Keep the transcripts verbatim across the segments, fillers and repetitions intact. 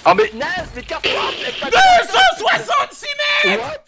Oh mais naze, mais casse-toi. deux cent soixante-six mètres. What?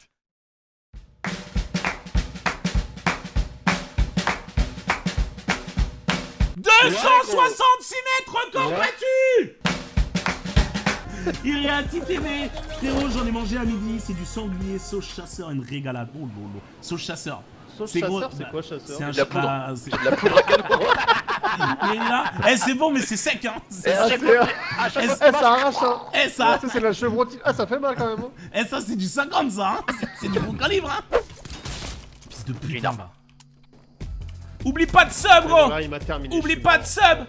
deux cent soixante-six mètres, record battu. Il y a un petit aimé. Frérot, j'en ai mangé à midi, c'est du sanglier sauce chasseur, une régalade. Oh lolo, sauce chasseur. Sauce C'est chasseur, gros. c'est quoi chasseur? C'est un De la poudre. ah, c'est- De la poudre à canon. Il est là. Eh, c'est bon, mais c'est sec, hein. C'est Et à sec. chaque fois, à chaque fois, Eh, ça arrache hein. Eh, ça, Ça c'est la chevrotine. Ah ça fait mal quand même hein. eh, ça c'est du cinquante, ça, hein. C'est- C'est du bon calibre, hein. Fils de putain, va. Oublie pas de sub, gros. Là, il m'a terminé. Oublie pas de sub.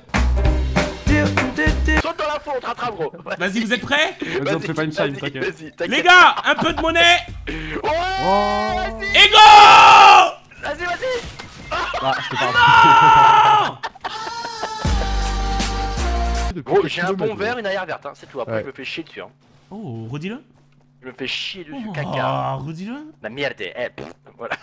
saute dans la faute, on te rattrape gros. Vas-y, vous êtes prêts? Vas-y, on te fait pas une shine, vas-y, t'inquiète. vas-y, t'inquiète. Les gars, un peu de monnaie. Ouais, vas-y, Et go. vas-y, vas-y. Ah, je te parle. Gros, j'ai un bon vert, une arrière verte, hein, c'est tout. Après, Ouais. je me fais chier dessus. Hein. Oh, redis-le. Je me fais chier dessus, Oh, caca. redis-le. La merde, eh, pff, voilà.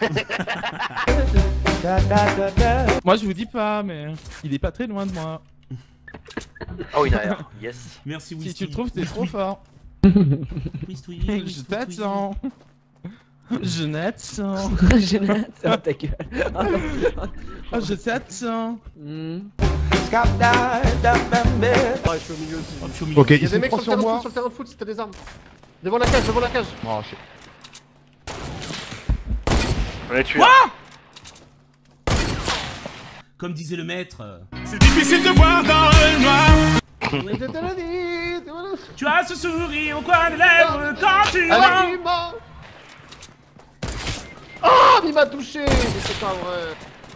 Moi je vous dis pas, mais il est pas très loin de moi. Oh, une arrière, yes. Merci, Si Whisky. tu le trouves, t'es trop fort. Whisky, Je Whisky, t'attends. Je n'attends. Jeannette, oh ta gueule. Oh, je t'attends. Hmm. Ah, je suis au milieu aussi. Oh, je suis au milieu. Ok, Il y a ils des sont mecs sur trois le sur terrain de foot, moi. sur le terrain de foot si t'as des armes. Devant la cage, devant la cage. Oh shit. On est tué. Quoi? Comme disait le maître, euh, c'est difficile de voir dans le noir. Mais je te l'ai dit, tu vois là. Tu as ce sourire au coin des lèvres quand tu Allez, mens. il m'a. Oh, il m'a touché. Mais c'est pas vrai.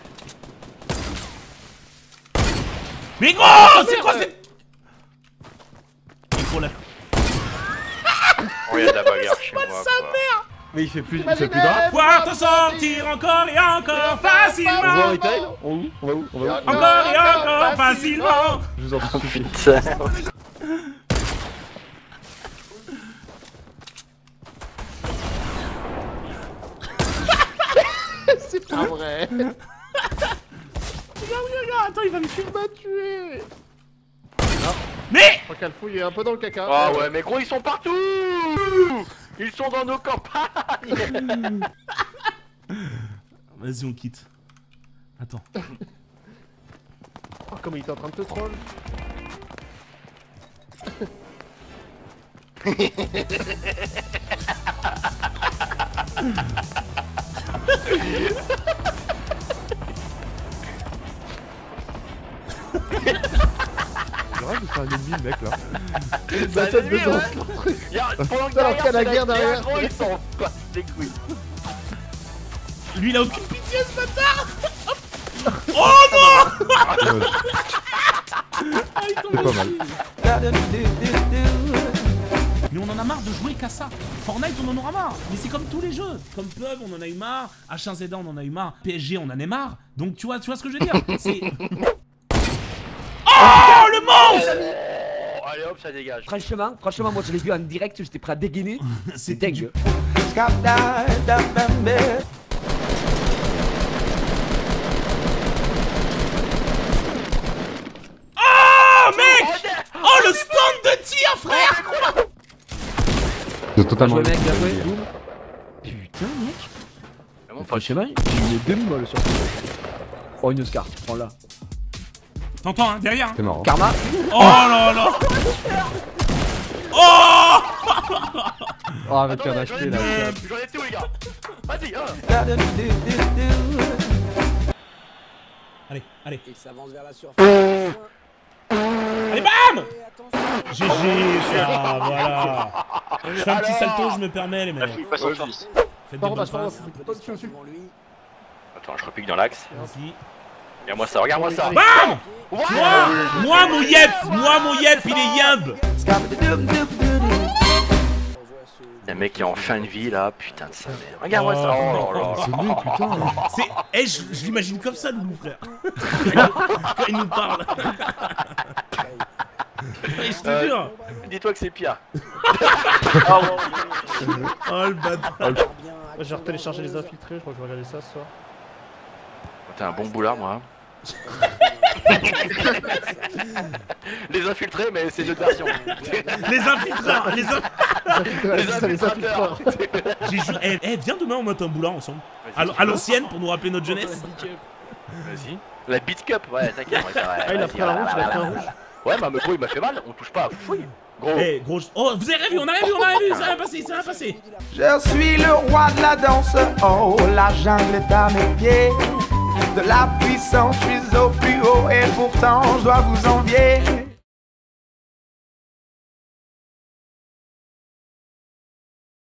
Mais gros, c'est quoi merde. cette... Il faut la... Oh, il y a de la bagarre chez moi. sa quoi. mère. Mais il fait plus, il Imaginez, fait plus grave. Pouvoir te sortir encore et encore On va facilement. au retail? On où? On va où? On va où? Encore et encore facilement. Je vous en prie. Putain. C'est pas vrai. Regarde, regarde, attends, il va me tuer. Il m'a tué. Mais Je crois qu'elle fouille un peu dans le caca. Oh ouais, mais gros, ils sont partout. Ils sont dans nos campagnes. Vas-y, on quitte. Attends. Oh, comme il était en train de te troll. C'est vrai que c'est un ennemi, le mec là. La tête de ennemi, Jean. ouais. Il y a- Pendant que Alors qu'il y a la derrière, guerre c'est derrière. gros, ils s'en battent les couilles. Lui, il a aucune pitié, ce bâtard. Oh non. Ah, il tombe. C'est pas mal. Mais on en a marre de jouer qu'à ça. Fortnite, on en aura marre. Mais c'est comme tous les jeux. Comme Pub, on en a eu marre. H un Z A, on en a eu marre. P S G, on en a marre. Donc tu vois, tu vois ce que je veux dire. C'est... Oh, le monstre. Oh, allez hop, ça dégage. Franchement, franchement, moi je l'ai vu en direct, j'étais prêt à dégainer. C'est dingue. Oh, mec. Oh, le stand de tir, frère. C'est totalement. Joué, mec, bien joué. Boum. Putain, mec. Vraiment pas Franchement, j'ai eu des demi-molles sur ce jeu. Oh, une Oscar, prends-la. T'entends, hein, derrière. Hein. C'est marrant. Karma. Oh là là. Oh. Oh, avec Attends, un j'en ai acheté là. tout, j'en ai tout, les gars. Vas-y, hein. Allez, allez. Il s'avance vers la surface. Allez, bam. G G, ça, voilà. Je fais un petit salto, je me permets, les mecs. Pas son fils. Faites des Par contre, bonnes je pense passes. que c'est pas dessus. Attends, je repique dans l'axe. Vas-y. Regarde-moi ça, regarde-moi ça. Bam. Voilà. Moi, moi, mon yep, moi, mon yep, il est yimb. Un mec qui a enfin une vie là, putain de sa mère. Regarde-moi ça. Oh là là. C'est lui, putain. C'est, eh, je, je l'imagine comme ça, Loulou, frère. Quand il nous parle. Et je te Euh, jure. Dis-toi que c'est pire. Ah ouais. Oh le bâtard. J'ai retéléchargé les infiltrés, je crois que je vais regarder ça ce soir. T'es un bon boulard, moi. Les infiltrés, mais c'est d'autres versions. Les infiltreurs, les infiltreurs. Les infiltrateurs. J'ai joué. Eh, eh, viens demain, on monte un boulot ensemble. À l- à l'ancienne pour nous rappeler notre jeunesse. Vas-y. La beat cup, ouais, t'inquiète. Ouais, Ah, il a pris un rouge, il a pris un rouge. Ouais, bah, mais gros, il m'a fait mal. On touche pas à fouille. Gros. Eh, gros. Oh, vous avez revu, on a revu, on a revu. Ça va passer, ça va passer. Je suis le roi de la danse, oh, la jungle est à mes pieds. De la puissance, je suis au plus haut et pourtant je dois vous envier.